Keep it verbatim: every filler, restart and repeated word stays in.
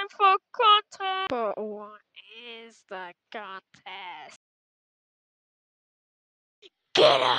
for contest. But what is the contest? Get up!